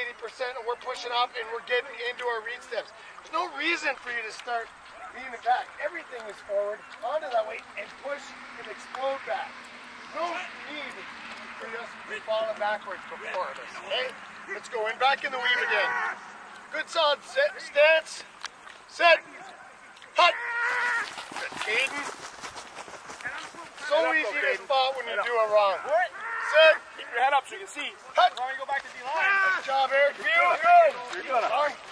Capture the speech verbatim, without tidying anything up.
eighty percent and we're pushing up and we're getting into our read steps. There's no reason for you to start leaning back. Everything is forward, onto that weight, and push and explode back. No need for us to be falling backwards before this, okay? Let's go in, back in the weave again. Good solid set, stance. Set. Hut. Caden. So easy to spot when you do it wrong. Set. Keep your head up so you can see. Hut. Why don't you go back to D-line? Good job, Eric. Feel good. You're good.